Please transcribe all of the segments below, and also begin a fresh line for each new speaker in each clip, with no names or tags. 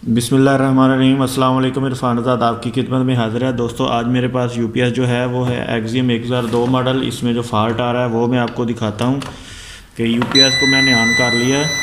बिस्मिल्लाहिर्रहमानिर्रहीम। अस्सलाम वालेकुम। इरफान आज़ाद आपकी खिदमत में हाज़िर है। दोस्तों, आज मेरे पास यूपीएस जो है वो है एक्सियम 1002 मॉडल। इसमें जो फ़ाल्ट आ रहा है वो मैं आपको दिखाता हूँ कि यूपीएस को मैंने ऑन कर लिया है।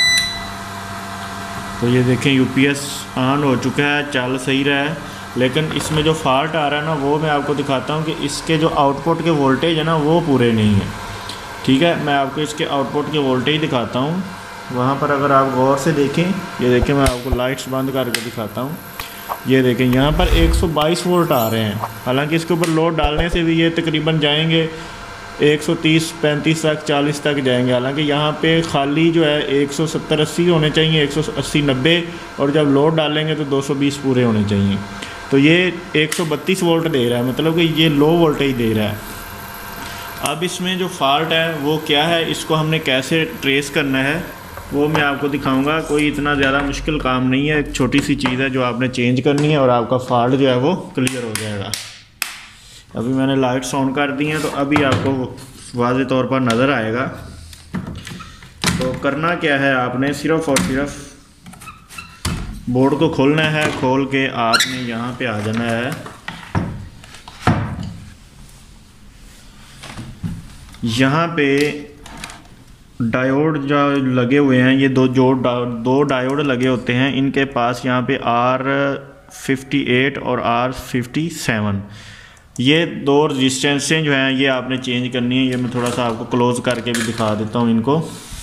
तो ये देखें, यूपीएस ऑन हो चुका है, चल सही रहा है, लेकिन इसमें जो फ़ाल्ट आ रहा है ना वो मैं आपको दिखाता हूँ कि इसके जो आउटपुट के वोल्टेज है ना वो पूरे नहीं है। ठीक है, मैं आपको इसके आउटपुट के वोल्टेज दिखाता हूँ। वहाँ पर अगर आप गौर से देखें, ये देखें, मैं आपको लाइट्स बंद करके दिखाता हूँ। ये देखें, यहाँ पर 122 वोल्ट आ रहे हैं। हालांकि इसके ऊपर लोड डालने से भी ये तकरीबन जाएंगे 130, 35 तक, 40 तक जाएंगे। हालांकि यहाँ पे खाली जो है 170, 80 होने चाहिए, 180, 90, और जब लोड डालेंगे तो 220 पूरे होने चाहिए। तो ये 132 वोल्ट दे रहा है, मतलब कि ये लो वोल्टेज दे रहा है। अब इसमें जो फ़ाल्ट है वो क्या है, इसको हमने कैसे ट्रेस करना है वो मैं आपको दिखाऊंगा। कोई इतना ज़्यादा मुश्किल काम नहीं है, एक छोटी सी चीज़ है जो आपने चेंज करनी है और आपका फ़ाल्ट जो है वो क्लियर हो जाएगा। अभी मैंने लाइट्स ऑन कर दी हैं तो अभी आपको वाज़े तौर पर नज़र आएगा। तो करना क्या है, आपने सिर्फ़ और सिर्फ बोर्ड को खोलना है। खोल के आपने यहाँ पे आ जाना है। यहाँ पे डायोड जो लगे हुए हैं, ये दो डायोड लगे होते हैं इनके पास, यहाँ पे R58 और R57, ये दो रजिस्टेंसें जो हैं ये आपने चेंज करनी है। ये मैं थोड़ा सा आपको क्लोज करके भी दिखा देता हूँ इनको,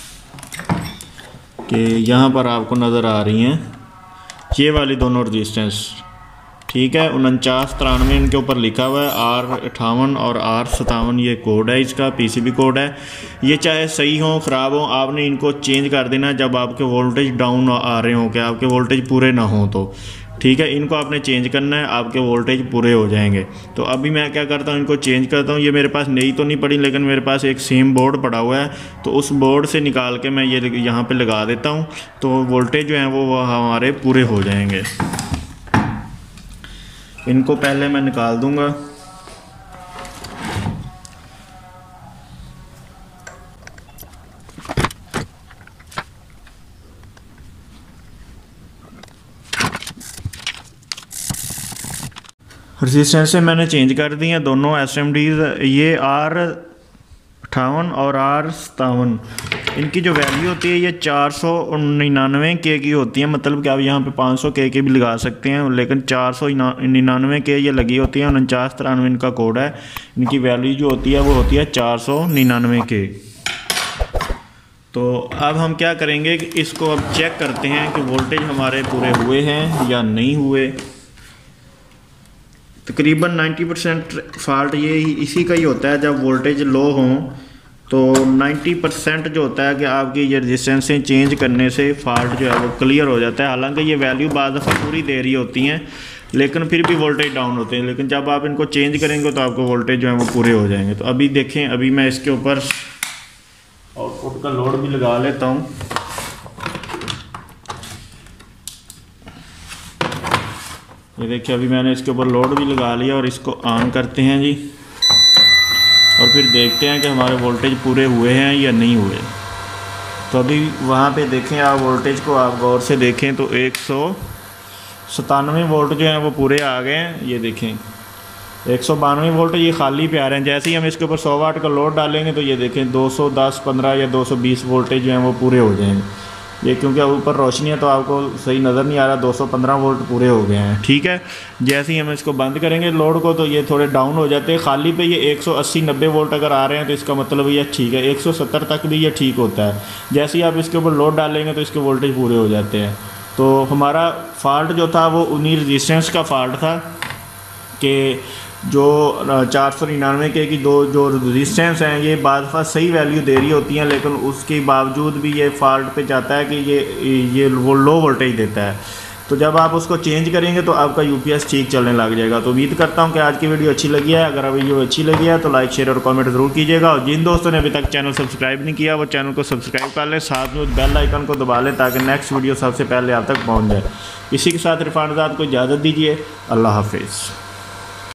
कि यहाँ पर आपको नज़र आ रही हैं ये वाली दोनों रजिस्टेंस। ठीक है, 4993 इनके ऊपर लिखा हुआ है। R58 और R57 ये कोड है, इसका पीसीबी कोड है। ये चाहे सही हो ख़राब हो, आपने इनको चेंज कर देना जब आपके वोल्टेज डाउन आ रहे हों, कि आपके वोल्टेज पूरे ना हों तो। ठीक है, इनको आपने चेंज करना है, आपके वोल्टेज पूरे हो जाएंगे। तो अभी मैं क्या करता हूँ, इनको चेंज करता हूँ। ये मेरे पास नई तो नहीं पड़ी, लेकिन मेरे पास एक सेम बोर्ड पड़ा हुआ है, तो उस बोर्ड से निकाल के मैं ये यहाँ पर लगा देता हूँ, तो वोल्टेज जो हैं वो हमारे पूरे हो जाएंगे। इनको पहले मैं निकाल दूंगा। रजिस्टेंस से मैंने चेंज कर दी हैं दोनों एसएमडीज। ये R58 और R57, इनकी जो वैल्यू होती है ये 499 के की होती है। मतलब कि आप यहाँ पे 500 के की भी लगा सकते हैं, लेकिन 499 के ये लगी होती है। 4993 इनका कोड है। इनकी वैल्यू जो होती है वो होती है 499 के। तो अब हम क्या करेंगे कि इसको अब चेक करते हैं कि वोल्टेज हमारे पूरे हुए हैं या नहीं हुए। तकरीबन 90% फ़ाल्ट ये इसी का ही होता है, जब वोल्टेज लो हों तो 90% जो होता है कि आपकी ये रजिस्टेंसें चेंज करने से फ़ाल्ट जो है वो क्लियर हो जाता है। हालांकि ये वैल्यू बाद दफ़ा पूरी दे रही होती हैं, लेकिन फिर भी वोल्टेज डाउन होते हैं। लेकिन जब आप इनको चेंज करेंगे तो आपको वोल्टेज जो है वो पूरे हो जाएंगे। तो अभी देखें, अभी मैं इसके ऊपर आउटपुट का लोड भी लगा लेता हूँ। ये देखिए, अभी मैंने इसके ऊपर लोड भी लगा लिया और इसको ऑन करते हैं जी, और फिर देखते हैं कि हमारे वोल्टेज पूरे हुए हैं या नहीं हुए। तो अभी वहाँ पे देखें आप, वोल्टेज को आप गौर से देखें तो 197 वोल्ट जो हैं वो पूरे आ गए हैं। ये देखें, 192 वोल्ट ये खाली पे आ रहे हैं। जैसे ही हम इसके ऊपर 100 वाट का लोड डालेंगे तो ये देखें 210, 15 या 220 वोल्टेज जो हैं वो पूरे हो जाएंगे। ये क्योंकि ऊपर रोशनी है तो आपको सही नज़र नहीं आ रहा, 215 वोल्ट पूरे हो गए हैं। ठीक है, जैसे ही हम इसको बंद करेंगे लोड को तो ये थोड़े डाउन हो जाते हैं। खाली पे ये 180, 90 वोल्ट अगर आ रहे हैं तो इसका मतलब ये ठीक है। 170 तक भी ये ठीक होता है। जैसे ही आप इसके ऊपर लोड डालेंगे तो इसके वोल्टेज पूरे हो जाते हैं। तो हमारा फ़ाल्ट जो था वो उन्हीं रजिस्टेंस का फ़ाल्ट था कि जो 499 के की दो जो रजिस्टेंस हैं ये बाद दफ़ा सही वैल्यू दे रही होती हैं, लेकिन उसके बावजूद भी ये फ़ाल्ट पे जाता है कि ये वो लो वोल्टेज देता है। तो जब आप उसको चेंज करेंगे तो आपका यूपीएस ठीक चलने लग जाएगा। तो उम्मीद करता हूँ कि आज की वीडियो अच्छी लगी है। अगर वीडियो अच्छी लगी है तो लाइक, शेयर और कमेंट ज़रूर कीजिएगा। और जिन दोस्तों ने अभी तक चैनल सब्सक्राइब नहीं किया वो चैनल को सब्सक्राइब कर लें, साथ में बेल आइकन को दबा लें ताकि नेक्स्ट वीडियो सबसे पहले आप तक पहुँच जाए। इसी के साथ इरफान आज़ाद को इजाज़त दीजिए। अल्लाह हाफिज़।